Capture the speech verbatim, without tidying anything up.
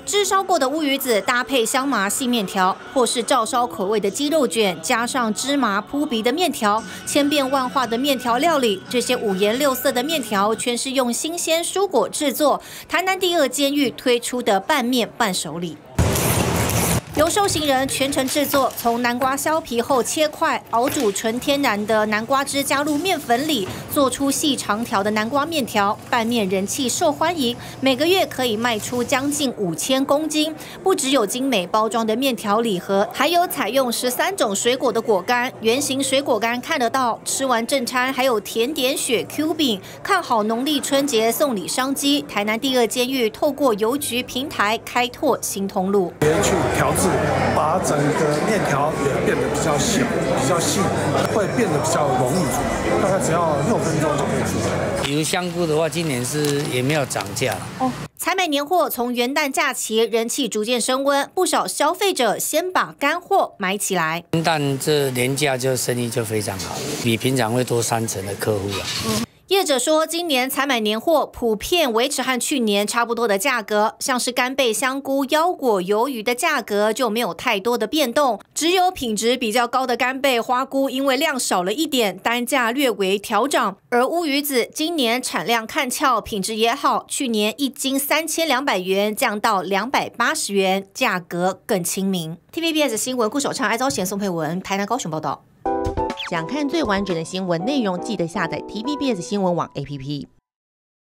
炙烧过的乌鱼子搭配香麻细面条，或是照烧口味的鸡肉卷，加上芝麻扑鼻的面条，千变万化的面条料理，这些五颜六色的面条全是用新鲜蔬果制作。台南第二监狱推出的拌面伴手礼。 由受刑人全程制作，从南瓜削皮后切块，熬煮纯天然的南瓜汁，加入面粉里，做出细长条的南瓜面条。拌面人气受欢迎，每个月可以卖出将近五千公斤。不只有精美包装的面条礼盒，还有采用十三种水果的果干，圆形水果干看得到。吃完正餐，还有甜点雪 Q 饼。看好农历春节送礼商机，台南第二监狱透过邮局平台开拓新通路， 去调制。 把整个面条也变得比较小、比较细，会变得比较容易煮，大概只要六分钟就可以煮。 比如香菇的话，今年是也没有涨价哦。采买年货从元旦假期人气逐渐升温，不少消费者先把干货买起来。 元旦这年假就生意就非常好，比平常会多三成的客户啊。嗯业者说，今年采买年货普遍维持和去年差不多的价格，像是干贝、香菇、腰果、鱿鱼的价格就没有太多的变动，只有品质比较高的干贝、花菇，因为量少了一点，单价略微调涨。而乌鱼子今年产量看俏，品质也好，去年一斤三千两百元降到两百八十元，价格更亲民。T V B S 新闻顾守昌、艾昭贤、宋佩文，台南高雄报道。 想看最完整的新闻内容，记得下载 T V B S 新闻网 A P P。